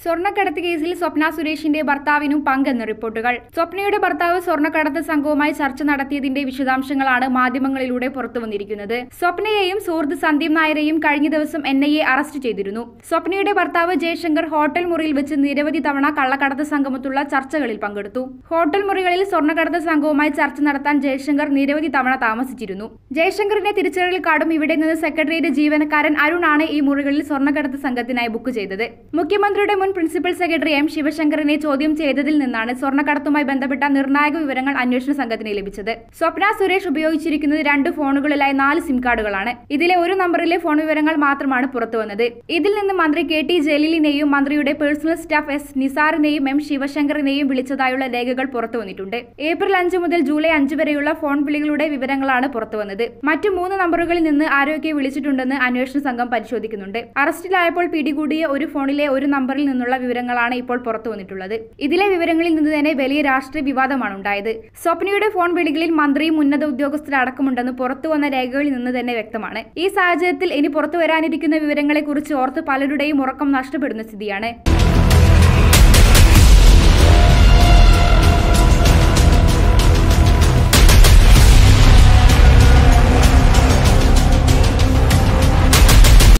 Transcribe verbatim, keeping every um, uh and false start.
സ്വർണ്ണക്കടത്ത് കേസിൽ സ്വപ്ന സുരേഷിന്റെ ഭർത്താവിനും പങ്കെന്ന് റിപ്പോർട്ടുകൾ. സ്വപ്നയുടെ ഭർത്താവ് സ്വർണ്ണക്കടത്ത് സംഘവുമായി ചർച്ച നടത്തിയതിന്റെ വിശദാംശങ്ങളാണ് മാധ്യമങ്ങളിലൂടെ പുറത്തുവന്നിരിക്കുന്നത്. സ്വപ്നയെയും സുഹൃത്ത് സന്ദീപ് നായരെയും കഴിഞ്ഞ ദിവസം എൻ ഐ എ അറസ്റ്റ് ചെയ്തിരുന്നു. സ്വപ്നയുടെ ഭർത്താവ് ജയശങ്കർ ഹോട്ടൽ മുറിയിൽ വെച്ച് നിരവധി തവണ കള്ളക്കടത്ത് സംഘമൊത്തുള്ള ചർച്ചകളിൽ പങ്കെടുത്തു. ഹോട്ടൽ മുറികളിൽ സ്വർണ്ണക്കടത്ത് സംഘവുമായി ചർച്ച നടത്താൻ ജയശങ്കർ നിരവധി തവണ താമസിച്ചിരുന്നു. ജയശങ്കറിന്റെ തിരിച്ചറിയൽ കാർഡും ഇവിടെ നിന്ന് സെക്രട്ടേറിയറ്റ് ജീവനക്കാരൻ അരുണാണ് ഈ മുറികളിൽ സ്വർണ്ണക്കടത്ത് സംഘത്തിനായി ബുക്ക് ചെയ്തത്. മുഖ്യമന്ത്രിയുടെ മുൻ പ്രിൻസിപ്പൽ സെക്രട്ടറി എം ശിവശങ്കറിനെ ചോദ്യം ചെയ്തതിൽ നിന്നാണ് സ്വർണ്ണക്കടത്തുമായി ബന്ധപ്പെട്ട നിർണായക വിവരങ്ങൾ അന്വേഷണ സംഘത്തിന് ലഭിച്ചത്. സ്വപ്ന സുരേഷ് ഉപയോഗിച്ചിരിക്കുന്നത് രണ്ട് ഫോണുകളിലായി നാല് സിം കാർഡുകളാണ്. ഇതിലെ ഒരു നമ്പറിലെ ഫോൺ വിവരങ്ങൾ മാത്രമാണ് പുറത്തുവന്നത്. ഇതിൽ നിന്ന് മന്ത്രി കെ ടി ജലീലിനെയും മന്ത്രിയുടെ പേഴ്സണൽ സ്റ്റാഫ് എസ് നിസാറിനെയും എം ശിവശങ്കറിനെയും വിളിച്ചതായുള്ള രേഖകൾ പുറത്തുവന്നിട്ടുണ്ട്. ഏപ്രിൽ അഞ്ച് മുതൽ ജൂലൈ അഞ്ച് വരെയുള്ള ഫോൺ വിളികളുടെ വിവരങ്ങളാണ് പുറത്തുവന്നത്. മറ്റു മൂന്ന് നമ്പറുകളിൽ നിന്ന് ആരൊക്കെ വിളിച്ചിട്ടുണ്ടെന്ന് അന്വേഷണ സംഘം പരിശോധിക്കുന്നുണ്ട്. അറസ്റ്റിലായപ്പോൾ പിടികൂടിയ ഒരു ഫോണിലെ ഒരു നമ്പറിൽ നിന്നുള്ള വിവരങ്ങളാണ് ഇപ്പോൾ പുറത്തു വന്നിട്ടുള്ളത്. ഇതിലെ വിവരങ്ങളിൽ നിന്ന് തന്നെ വലിയ രാഷ്ട്രീയ വിവാദമാണ് ഉണ്ടായത്. സ്വപ്നയുടെ ഫോൺ വിളികളിൽ മന്ത്രിയും ഉന്നത ഉദ്യോഗസ്ഥരടക്കമുണ്ടെന്ന് പുറത്തുവന്ന രേഖകളിൽ നിന്ന് തന്നെ വ്യക്തമാണ്. ഈ സാഹചര്യത്തിൽ ഇനി പുറത്തു വരാനിരിക്കുന്ന വിവരങ്ങളെക്കുറിച്ച് ഓർത്ത് പലരുടെയും ഉറക്കം നഷ്ടപ്പെടുന്ന സ്ഥിതിയാണ്.